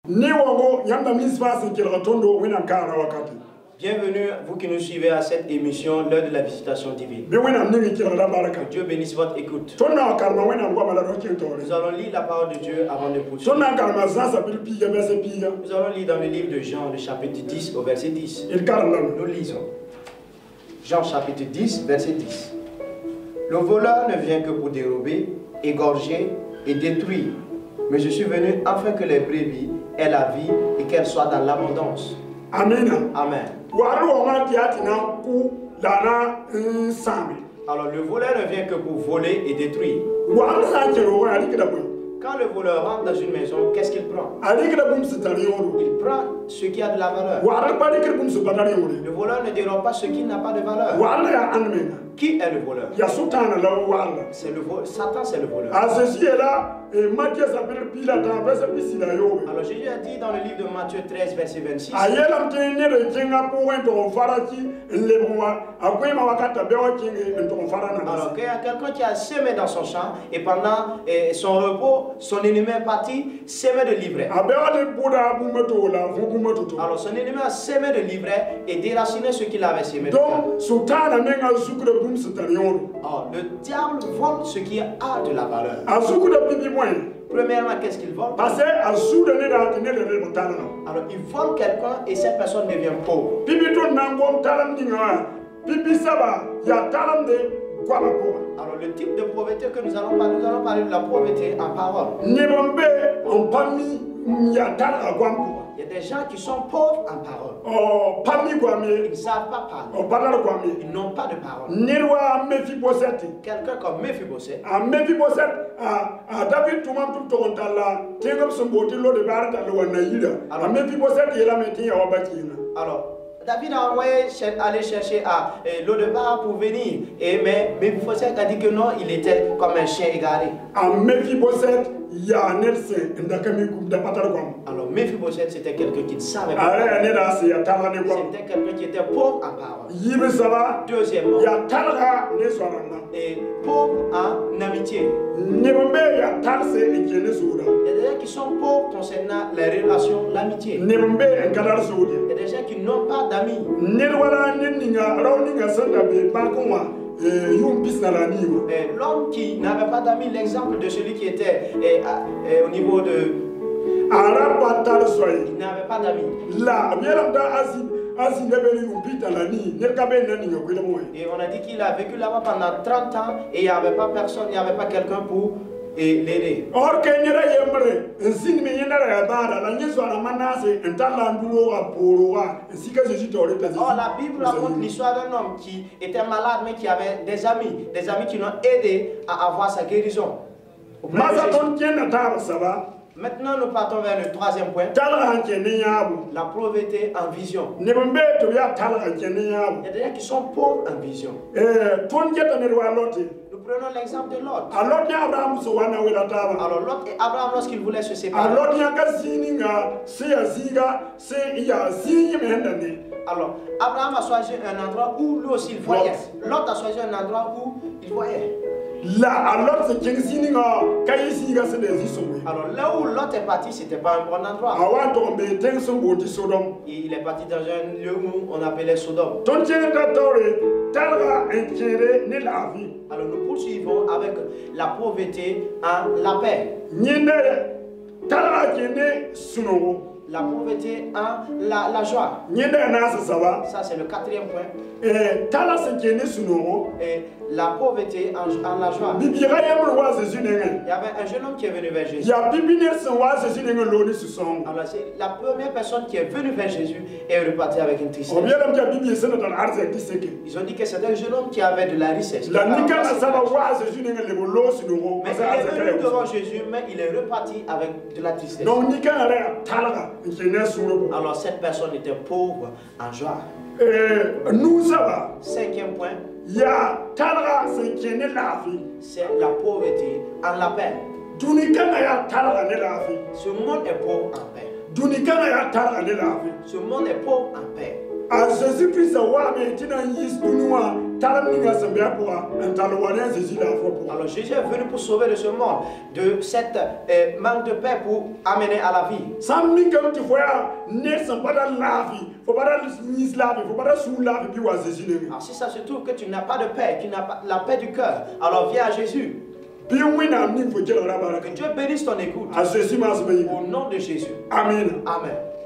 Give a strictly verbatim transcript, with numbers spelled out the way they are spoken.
Bienvenue, vous qui nous suivez à cette émission, l'heure de la visitation divine. Que Dieu bénisse votre écoute. Nous allons lire la parole de Dieu avant de poursuivre. Nous allons lire dans le livre de Jean, le chapitre dix, au verset dix. Nous lisons. Jean chapitre dix, verset dix. Le voleur ne vient que pour dérober, égorger et détruire. Mais je suis venu afin que les brebis aient la vie et qu'elles soient dans l'abondance. Amen. Amen. Alors le voleur ne vient que pour voler et détruire. Quand le voleur rentre dans une maison, qu'est-ce qu'il prend? Il prend ce qui a de la valeur. Le voleur ne dérobe pas ce qui n'a pas de valeur. Qui est le voleur? C'est le voleur. Satan, c'est le voleur. Alors Jésus a dit dans le livre de Matthieu treize, verset vingt-six. Alors qu'il y a quelqu'un qui a semé dans son champ et pendant eh, son repos, son ennemi est parti semer de l'ivraie. Alors son ennemi a semé de l'ivraie et déraciné ce qu'il avait semé. Donc, oh, le diable vole ce qui a de la valeur. Premièrement, qu'est-ce qu'il vole? Alors il vole quelqu'un et cette personne devient pauvre. Alors le type de pauvreté que nous allons parler, nous allons parler de la pauvreté en parole. Il y a des gens qui sont pauvres en parole. Ils ne savent pas parler. Ils n'ont pas de parole. Quelqu'un comme Mephibosheth. Alors, David a envoyé aller chercher à eh, Lo-debar pour venir. Et, mais Mephibosheth a dit que non, il était comme un chien égaré. Alors Mephibosheth, c'était quelqu'un qui ne savait pas. C'était quelqu'un qui était pauvre en parole. Deuxièmement, et pauvre en amitié. Il y a des gens qui sont pauvres concernant les relations, l'amitié. Il y a des gens qui n'ont pas d'amis. L'homme qui n'avait pas d'amis, l'exemple de celui qui était eh, eh, au niveau de... Il n'avait pas d'amis. Et on a dit qu'il a vécu là-bas pendant trente ans et il n'y avait pas personne, il n'y avait pas quelqu'un pour l'aider. Or, la Bible raconte l'histoire d'un homme qui était malade mais qui avait des amis, des amis qui l'ont aidé à avoir sa guérison. Maintenant, nous partons vers le troisième point. La pauvreté en vision. Il y a des gens qui sont pauvres en vision. Nous prenons l'exemple de Lot. Alors Lot et Abraham, lorsqu'ils voulaient se séparer. Alors, Abraham a choisi un endroit où lui aussi il voyait. Lot a choisi un endroit où il voyait. Alors là où Lot est parti, c'était pas un bon endroit. Il est parti dans un lieu où on appelait Sodome. Alors nous poursuivons avec la pauvreté en la paix. La pauvreté en la, la joie. Ça c'est le quatrième point. Et la pauvreté en, en la joie. Il y avait un jeune homme qui est venu vers Jésus. Alors c'est la première personne qui est venue vers Jésus et repartie avec une tristesse. Ils ont dit que c'était un jeune homme qui avait de la richesse. Mais il est venu devant Jésus, mais il est reparti avec de la tristesse. Alors cette personne était pauvre en joie. Cinquième point. C'est la pauvreté en la paix. Ce monde est pauvre en paix. Ce monde est pauvre en paix. Alors Jésus est venu pour sauver de ce monde, de cette euh, manque de paix pour amener à la vie. Alors si ça se trouve que tu n'as pas de paix, tu n'as pas la paix du cœur, alors viens à Jésus. Que Dieu bénisse ton écoute. Au nom de Jésus. Amen. Amen.